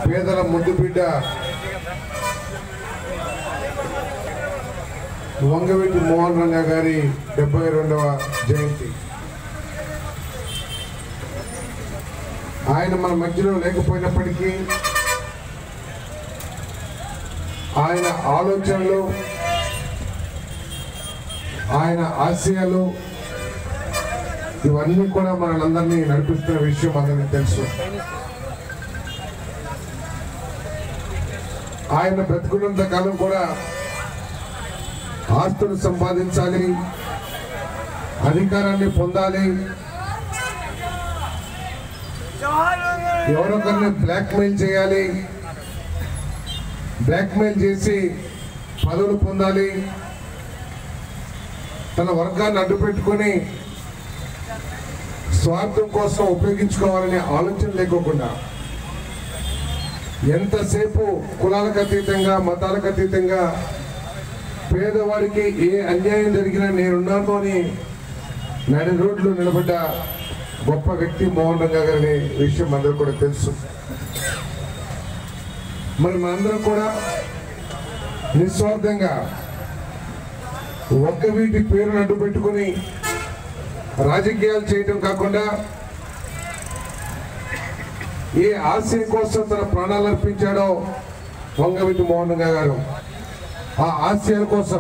పేదల ముద్దు బిడ్డ వంగవీటి మోహన్ రంగా గారి 72వ జయంతి. ఆయన మన మధ్యలో లేకపోయినప్పటికీ ఆయన ఆలోచనలు, ఆయన ఆశయాలు ఇవన్నీ కూడా మనందరినీ నడిపిస్తున్న విషయం అందరికీ తెలుసు. ఆయన బ్రతుకున్నంత కాలం కూడా ఆస్తులు సంపాదించాలి, అధికారాన్ని పొందాలి, ఎవరొకరిని బ్లాక్మెయిల్ చేయాలి, బ్లాక్మెయిల్ చేసి పదవులు పొందాలి, తన వర్గాన్ని అడ్డుపెట్టుకొని స్వార్థం కోసం ఉపయోగించుకోవాలనే ఆలోచన లేకోకుండా ఎంతసేపు కులాలకు అతీతంగా, మతాలకు అతీతంగా పేదవాడికి ఏ అన్యాయం జరిగినా నేనున్నాను అని నడి రోడ్లు నిలబడ్డ గొప్ప వ్యక్తి మోహన్ రంగా గారి విషయం అందరూ కూడా తెలుసు. మరి మనందరం కూడా నిస్వార్థంగా ఒక్క వీటి పేరును అడ్డు పెట్టుకుని రాజకీయాలు చేయటం కాకుండా ఏ ఆశయం కోసం తన ప్రాణాలు అర్పించాడో వంగవీటి మోహన్ రంగా గారు, ఆ ఆశయాల కోసం,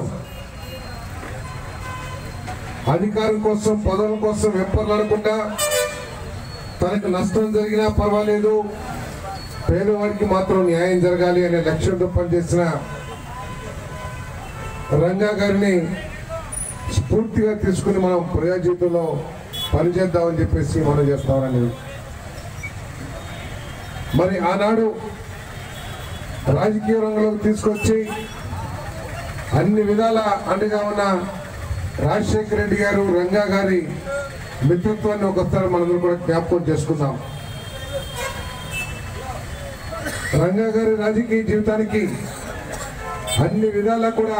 అధికారం కోసం, పదవుల కోసం వెంపర్లాడకుండా తనకు నష్టం జరిగినా పర్వాలేదు, పేదవాడికి మాత్రం న్యాయం జరగాలి అనే లక్ష్యంతో పనిచేసిన రంగా గారిని స్ఫూర్తిగా తీసుకుని మనం ప్రజా జీవితంలో పనిచేద్దామని చెప్పేసి మనం చేస్తామని. మరి ఆనాడు రాజకీయ రంగంలోకి తీసుకొచ్చి అన్ని విధాల అండగా ఉన్న రాజశేఖర రెడ్డి గారు, రంగా గారి మిత్రత్వాన్ని ఒకసారి మనందరూ కూడా జ్ఞాపకం చేసుకుందాం. రంగా గారి రాజకీయ జీవితానికి అన్ని విధాలా కూడా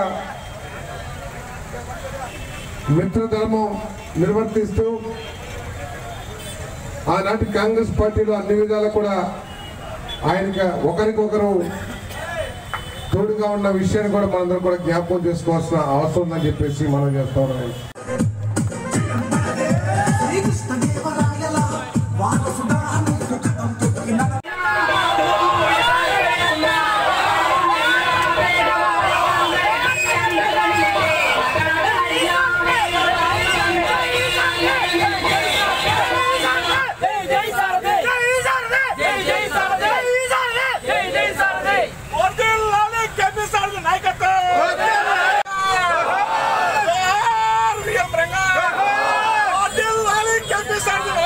మిత్రధర్మం నిర్వర్తిస్తూ ఆనాటి కాంగ్రెస్ పార్టీలో అన్ని విధాలా కూడా ఆయనకి ఒకరికొకరు తోడుగా ఉన్న విషయాన్ని కూడా మనందరం కూడా జ్ఞాపకం చేసుకోవాల్సిన అవసరం ఉందని చెప్పేసి మనం చేస్తా ఉన్నాం. Sarde